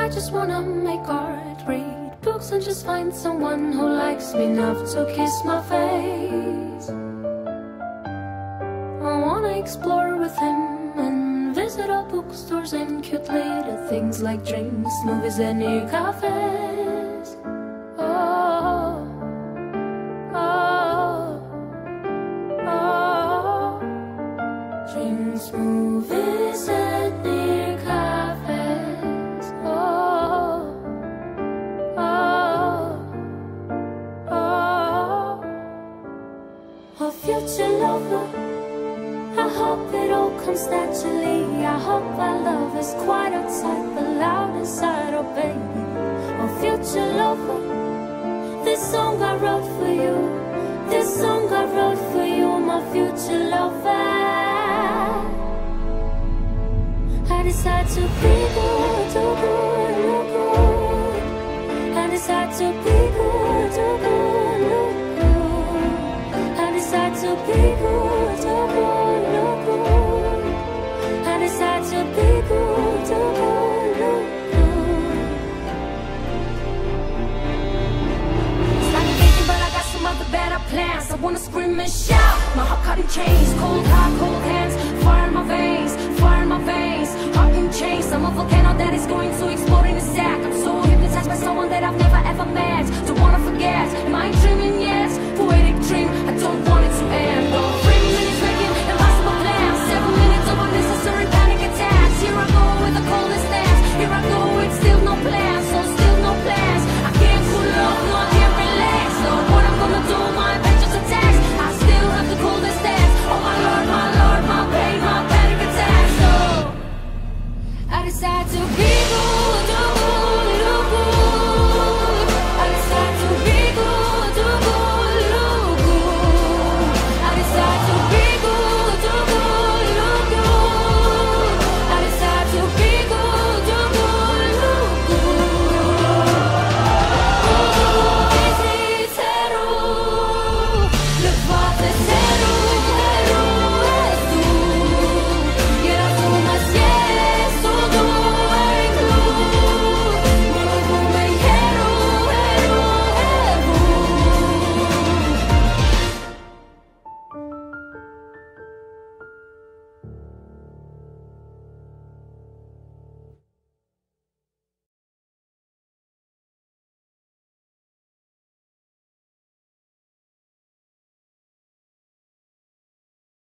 I just wanna make art, read books and just find someone who likes me enough to kiss my face. I wanna explore with him and visit all bookstores and cute little things like drinks, movies and near cafes. Oh, oh, oh. Drinks, movies and near cafes. Oh, oh, oh. A future lover, I hope it all comes naturally. I hope our love is quiet outside but loud inside, oh baby. Oh future lover, this song I wrote for you. This song I wrote for you, my future lover. I decide to be good, do good, look good. I decide to be good, do good, look good. I decide to be good, do good, look good. I decide to be good, do good, look good. It's like I'm thinking, but I got some other better plans. I wanna scream and shout, my heart caught in chains, cold heart, cold hands, fire in my veins, fire in my veins, heart in chains. I'm a volcano that is going to explode in a sec. I'm so hypnotized by someone that I've never ever met. Don't wanna forget, am I dreaming yet? Poetic dream.